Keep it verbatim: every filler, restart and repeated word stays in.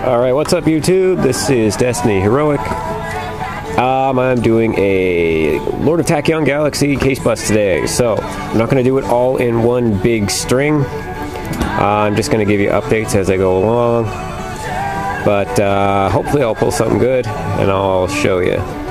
Alright, what's up YouTube? This is Destiny Heroic. Um, I'm doing a Lord of Tachyon Galaxy case bust today, so I'm not going to do it all in one big string. Uh, I'm just going to give you updates as I go along, but uh, hopefully I'll pull something good and I'll show you.